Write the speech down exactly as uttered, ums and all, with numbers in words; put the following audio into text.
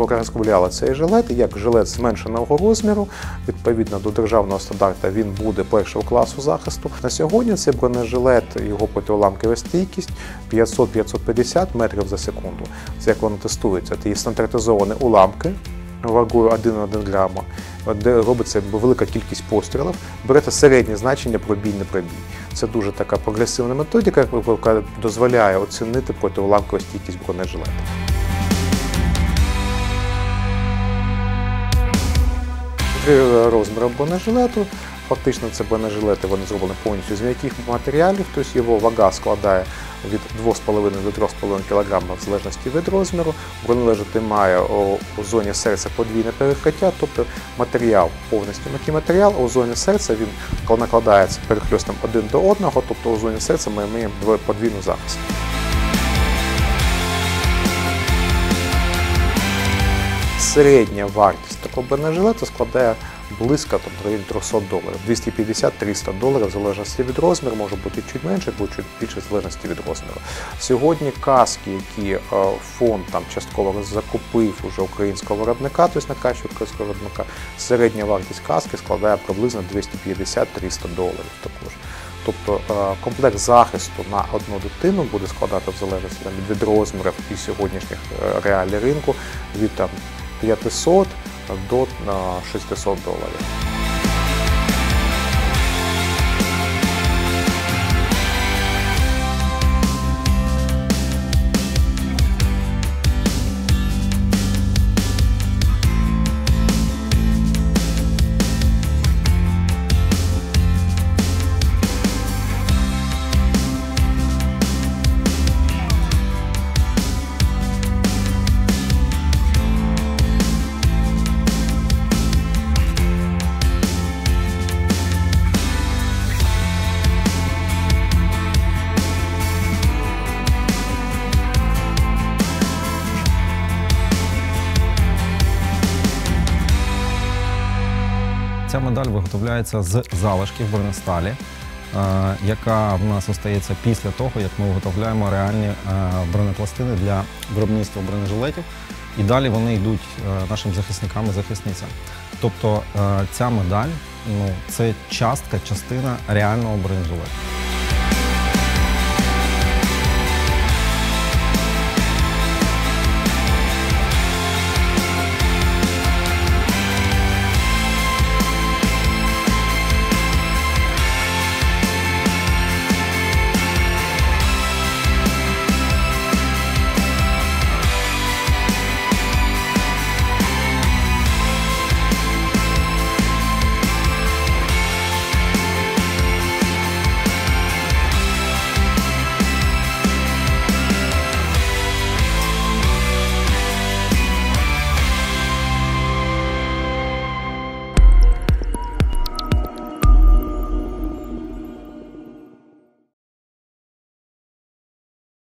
розробляли цей жилет як жилет зменшеного розміру. Відповідно до державного стандарту він буде першого класу захисту. На сьогодні цей бронежилет, його протиуламкова стійкість п'ятсот - п'ятсот п'ятдесят метрів за секунду. Це як воно тестується. Це є стандартизовані уламки вагою один цілих одна грама, де робиться велика кількість пострілів, берете середнє значення пробій-не пробій. Це дуже така прогресивна методика, яка дозволяє оцінити протиуламкову стійкість бронежилета. Три розміри бронежилету. Фактично це бронежилети, вони зроблені повністю з м'яких матеріалів, тобто його вага складає від двох з половиною до трьох з половиною кілограмів в залежності від розміру. Бронежилет має у зоні серця подвійне перекриття, тобто матеріал повністю м'який матеріал, а у зоні серця він накладається перехльостом один до одного, тобто у зоні серця ми маємо подвійну захист. Середня вартість такого бронежилету складає близько трьохсот доларів, двісті п'ятдесят - триста доларів, в залежності від розміру, може бути чуть менше, або чуть більше, в залежності від розміру. Сьогодні каски, які фонд там частково закупив уже українського виробника, тобто на качу українського виробника, середня вартість каски складає приблизно двісті п'ятдесят - триста доларів також. Тобто комплект захисту на одну дитину буде складати в залежності від розмірів і сьогоднішніх реалій ринку від там, п'ятисот до шестисот доларів. Ця медаль виготовляється з залишків бронесталі, яка в нас остається після того, як ми виготовляємо реальні бронепластини для виробництва бронежилетів. І далі вони йдуть нашим захисникам і захисницям. Тобто ця медаль ну, – це частка, частина реального бронежилету.